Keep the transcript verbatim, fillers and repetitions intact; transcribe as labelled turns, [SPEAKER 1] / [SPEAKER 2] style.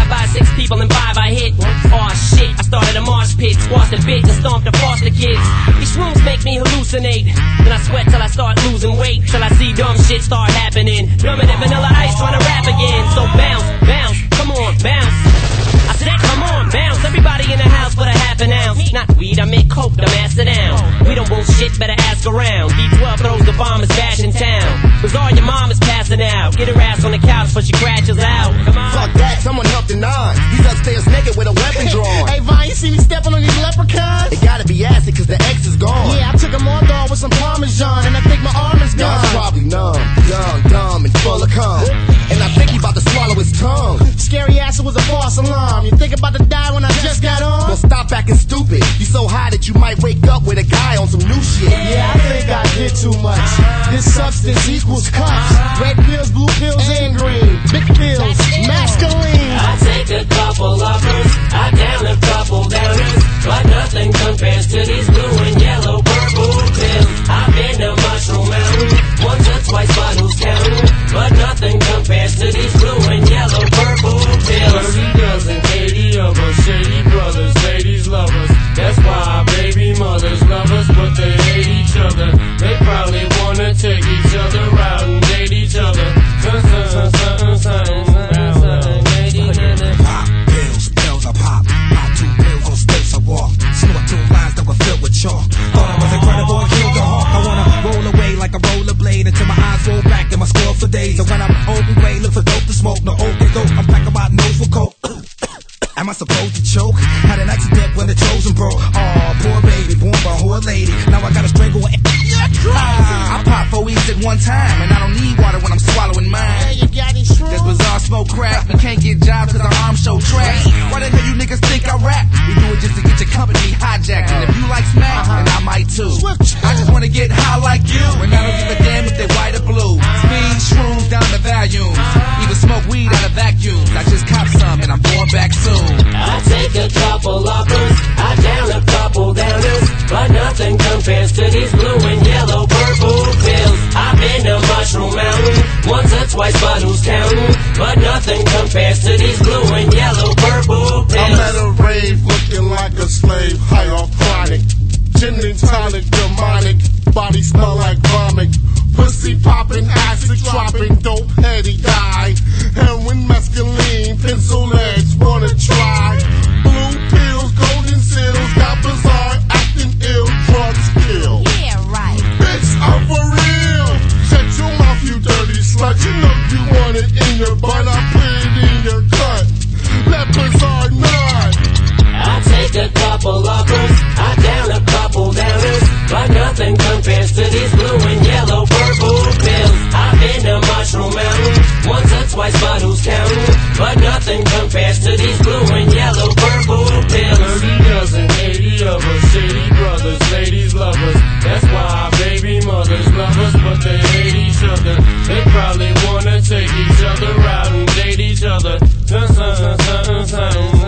[SPEAKER 1] drive by six people and five I hit. Aw shit, I started a marsh pit, squashed a bitch and stomped the foster kids. These shrooms make me hallucinate. Then I sweat till I start losing weight, till I see dumb shit start happening. Dumber than Vanilla Ice trying to rap again. So bounce, bounce, come on, bounce. I said, hey, come on, bounce. Everybody in the house for a half an ounce. Not weed, I meant coke, to mass it down. We don't bullshit, better ask around. D twelve throws the bombers bash in town. Cause all your mom is passing out. Get her ass on the couch before she crashes out. Come on.
[SPEAKER 2] Fuck that, someone help the nine. He's upstairs naked with a weapon drawn.
[SPEAKER 3] Hey, Vine, you see me stepping on these leprechauns?
[SPEAKER 2] It gotta be acid cause the X is gone.
[SPEAKER 3] Yeah, I took them on dog with some Parmesan, and I think my arm is
[SPEAKER 2] Y'all
[SPEAKER 3] gone.
[SPEAKER 2] probably numb, young, dumb, and full of cum. And I think he about to swallow his tongue.
[SPEAKER 3] Scary ass, it was a false alarm. You think about to die when I just got on?
[SPEAKER 2] Well, stop acting stupid. You so high that you might wake up with a guy on some new shit.
[SPEAKER 3] Yeah, I think I did too much. This substance equals cups. Red pills, blue pills, and green. Big pills, masculine.
[SPEAKER 1] I take a couple uppers, I down a couple downers, but nothing compares to these blue and yellow purple pills. I've been to Mushroom Mountain once or twice, but who's counting? But nothing compares to these blue and yellow purple pills.
[SPEAKER 4] thirty dozen, eighty of us, shady brothers, ladies lovers. That's why baby mothers love us, but they hate each other. They probably wanna take each other out and date each other. Sun, sun, sun, sun, sun, sun, sun,
[SPEAKER 5] Pop pills, pills I pop. Pop two pills on space I walk. Snort two lines that were filled with chalk. Thought I was incredible, I killed the hawk. I wanna roll away like a rollerblade until my eyes roll back and my score for days. And when I'm open way, look for dope to smoke. No okay dope, I'm packing my nose for coke. Am I supposed to choke? Had an accident when the chosen broke. Aw, poor baby, born by a whore lady. Now I gotta strangle her. I pop four weeks at one time, and I don't need water when I'm swallowing mine.
[SPEAKER 3] Hey, you got any shrooms?
[SPEAKER 5] This bizarre smoke crack. We can't get jobs cause our arms show trash. Why the hell you niggas think I rap? We do it just to get your company hijacked. And if you like smack, then I might too. I just wanna get high like you, and I don't give a damn if they white or blue. Speed, shrooms down to volume. Even smoke weed out of vacuums. I just cop some and I'm going back soon.
[SPEAKER 1] I take a couple uppers, I down a couple downers, but nothing compares to these blue and yellow purple pills. I've been to Mushroom Mountain once or twice, but who's counting? But nothing compares to these blue and yellow purple pills.
[SPEAKER 6] I'm at a rave looking like a slave, high off chronic. Gin and tonic, demonic, body smell like vomit. Pussy popping, acid dropping, dope heady guy. Heroin, mescaline, pencil legs, wanna try. Blue pills, golden seals, got bizarre, acting ill, drugs kill.
[SPEAKER 7] Yeah, right.
[SPEAKER 6] Bitch, I'm for real. Shut your mouth, you dirty slut. You know you want it in your butt, I put it in your cut. Let bizarre nut.
[SPEAKER 1] I take a couple uppers, I down a couple downers, but nothing compares to these blue and yellow purple pills. I've been to Mushroom Mountain once or twice, but who's counting? But nothing compares to these blue and yellow purple pills.
[SPEAKER 4] thirty dozen, eighty of us, shady brothers, ladies lovers. That's why baby mothers love us, but they hate each other. They probably wanna take each other out and date each other. Sun, sun, sun, sun, sun.